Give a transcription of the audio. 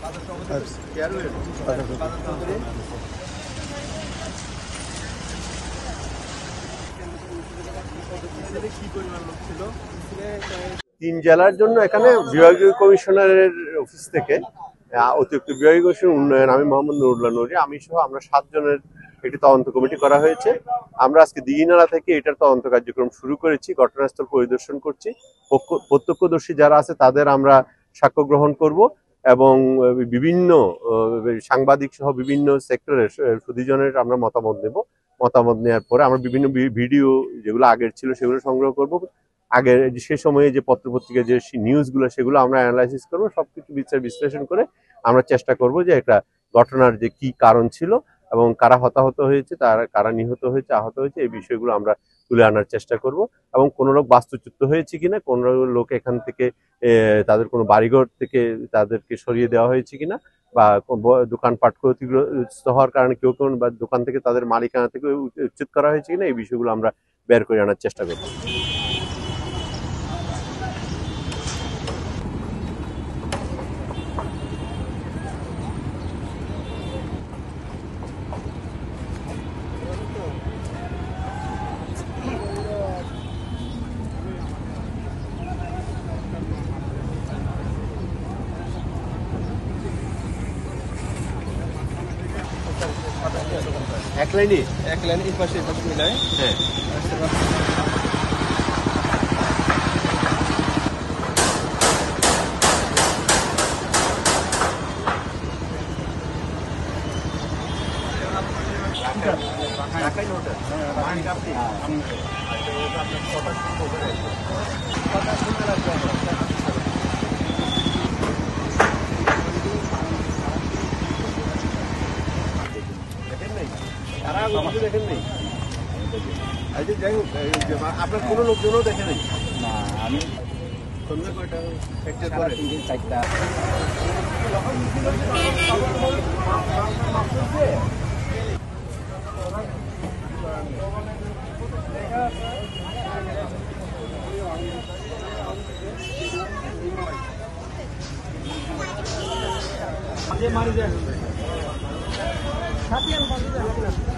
তিন জেলার জন্য এখানে বিভাগীয় কমিশনারের অফিস থেকে অতিরিক্ত বিভাগীয় কমিশন উন্নয়ন, আমি মোহাম্মদ নুরুল্লাহ নুরি, আমি সহ আমরা 7 জনের একটি তদন্ত কমিটি করা হয়েছে। আমরা আজকে দিঘিনালা থেকে এটার তদন্ত কার্যক্রম শুরু করেছি, ঘটনাস্থল পরিদর্শন করছি। প্রত্যক্ষদর্শী যারা আছে তাদের আমরা সাক্ষ্য গ্রহণ করব এবং বিভিন্ন সাংবাদিক সহ বিভিন্ন সেক্টরের সুধীজনের আমরা মতামত নেব। মতামত নেওয়ার পরে আমরা বিভিন্ন ভিডিও যেগুলো আগের ছিল সেগুলো সংগ্রহ করব। আগের সে সময়ে যে পত্রপত্রিকা যে নিউজগুলো সেগুলো আমরা অ্যানালাইসিস করবো। সবকিছু বিচার বিশ্লেষণ করে আমরা চেষ্টা করব যে একটা ঘটনার যে কি কারণ ছিল এবং কারা হতাহত হয়েছে, কারা নিহত হয়েছে, আহত হয়েছে, এই বিষয়গুলো আমরা তুলে আনার চেষ্টা করব। এবং কোনো লোক বাস্তুচ্যুত হয়েছে কিনা, কোনো লোক এখান থেকে তাদের কোনো বাড়িঘর থেকে তাদেরকে সরিয়ে দেওয়া হয়েছে কিনা, বা দোকানপাট ক্ষতিগ্রস্ত হওয়ার কারণে কেউ কেউ বা দোকান থেকে তাদের মালিকানা থেকে উচ্ছেদ করা হয়েছে কিনা, এই বিষয়গুলো আমরা বের করে আনার চেষ্টা করব। এক লাইনে এই পাশে মিলায়। হ্যাঁ, দেখেন নেই। যাই হোক, আপনার কোনো লোকজনও দেখে নেই? না, আমি সন্ধ্যা কয়টা করে 4টা। মারি যায়